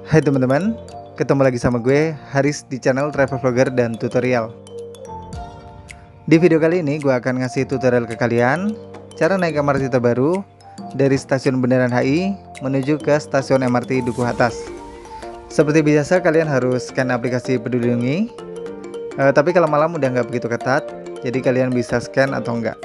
Hai teman-teman, ketemu lagi sama gue Haris di channel Travel Vlogger dan Tutorial. Di video kali ini gue akan ngasih tutorial ke kalian cara naik MRT terbaru dari stasiun Bundaran HI menuju ke stasiun MRT Dukuh Atas. Seperti biasa kalian harus scan aplikasi Peduli Lindungi, tapi kalau malam udah nggak begitu ketat, jadi kalian bisa scan atau enggak.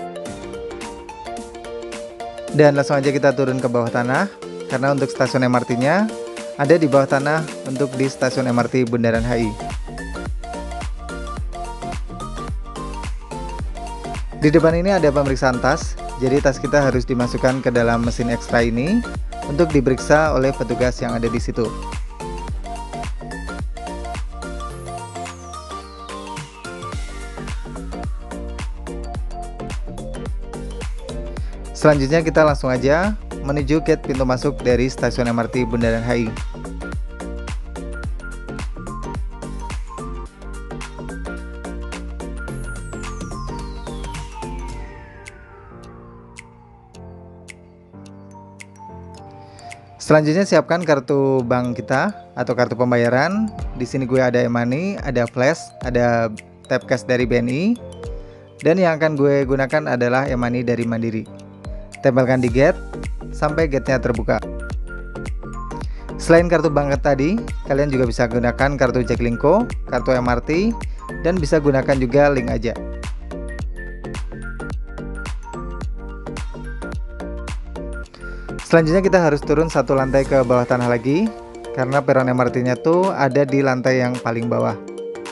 Dan langsung aja kita turun ke bawah tanah, karena untuk stasiun MRT-nya ada di bawah tanah untuk di stasiun MRT Bundaran HI. Di depan ini ada pemeriksaan tas, jadi tas kita harus dimasukkan ke dalam mesin ekstra ini untuk diperiksa oleh petugas yang ada di situ. Selanjutnya kita langsung aja menuju gate pintu masuk dari stasiun MRT Bundaran HI. Selanjutnya siapkan kartu bank kita atau kartu pembayaran. Di sini gue ada e-money, ada flash, ada tap cash dari BNI, dan yang akan gue gunakan adalah e-money dari Mandiri. Tempelkan di gate sampai gate-nya terbuka. Selain kartu bank tadi, kalian juga bisa gunakan kartu Jaklingko, kartu MRT, dan bisa gunakan juga link aja. Selanjutnya kita harus turun satu lantai ke bawah tanah lagi, karena peron MRT-nya tuh ada di lantai yang paling bawah.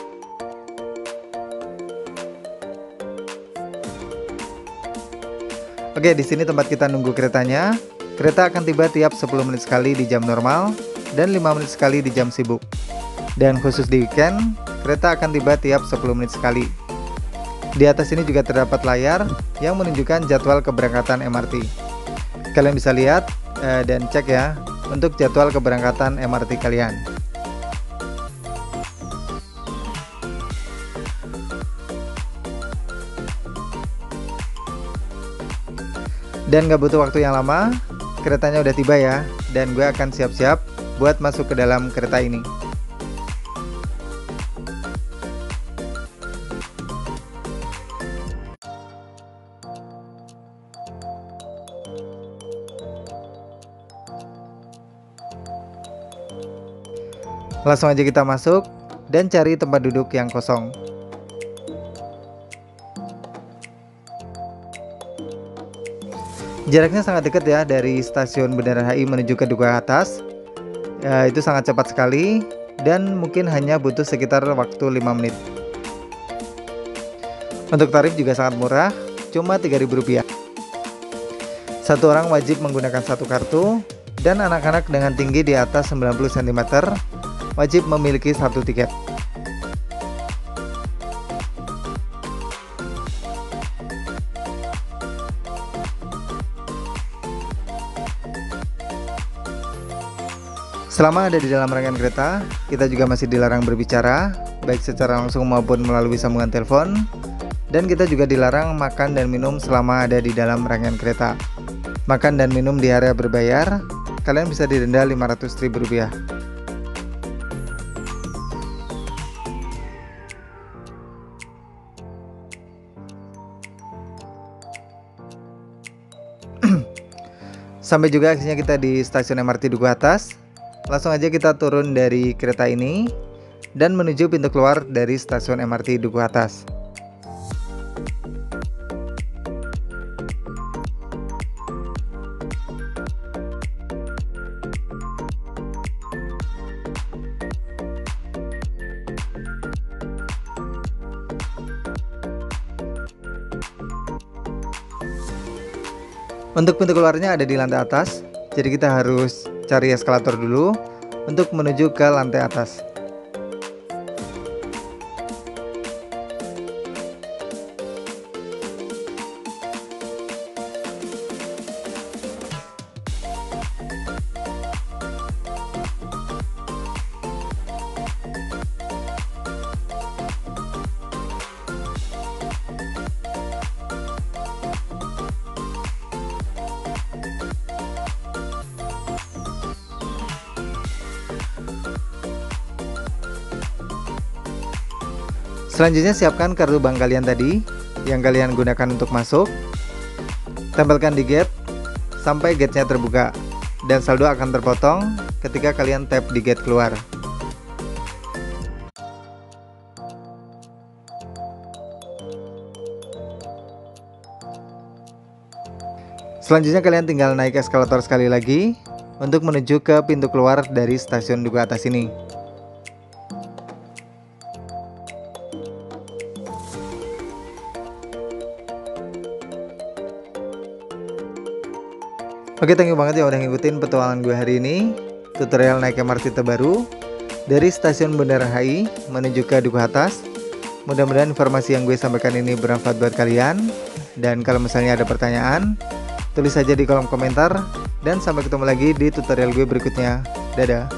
Oke, di sini tempat kita nunggu keretanya. Kereta akan tiba tiap 10 menit sekali di jam normal dan 5 menit sekali di jam sibuk. Dan khusus di weekend, kereta akan tiba tiap 10 menit sekali. Di atas ini juga terdapat layar yang menunjukkan jadwal keberangkatan MRT. Kalian bisa lihat dan cek ya untuk jadwal keberangkatan MRT kalian. Dan gak butuh waktu yang lama, keretanya udah tiba ya, dan gue akan siap-siap buat masuk ke dalam kereta ini. Langsung aja kita masuk dan cari tempat duduk yang kosong. Jaraknya sangat dekat ya dari stasiun Bundaran HI menuju ke Dukuh Atas. Itu sangat cepat sekali dan mungkin hanya butuh sekitar waktu 5 menit. Untuk tarif juga sangat murah, cuma Rp3.000. Satu orang wajib menggunakan satu kartu dan anak-anak dengan tinggi di atas 90 cm wajib memiliki satu tiket. Selama ada di dalam rangkaian kereta, kita juga masih dilarang berbicara, baik secara langsung maupun melalui sambungan telepon. Dan kita juga dilarang makan dan minum selama ada di dalam rangkaian kereta. Makan dan minum di area berbayar, kalian bisa didenda Rp500.000. Sampai juga akhirnya kita di stasiun MRT Dukuh Atas. Langsung aja kita turun dari kereta ini dan menuju pintu keluar dari stasiun MRT Dukuh Atas. Untuk pintu keluarnya ada di lantai atas, jadi kita harus cari eskalator dulu untuk menuju ke lantai atas. Selanjutnya siapkan kartu bank kalian tadi yang kalian gunakan untuk masuk. Tempelkan di gate sampai gate-nya terbuka dan saldo akan terpotong ketika kalian tap di gate keluar. Selanjutnya kalian tinggal naik eskalator sekali lagi untuk menuju ke pintu keluar dari stasiun Duku Atas ini. Oke, thank you banget ya udah ngikutin petualangan gue hari ini. Tutorial naik MRT terbaru dari stasiun Bundaran HI menuju ke Duku Atas. Mudah-mudahan informasi yang gue sampaikan ini bermanfaat buat kalian. Dan kalau misalnya ada pertanyaan, tulis saja di kolom komentar. Dan sampai ketemu lagi di tutorial gue berikutnya. Dadah.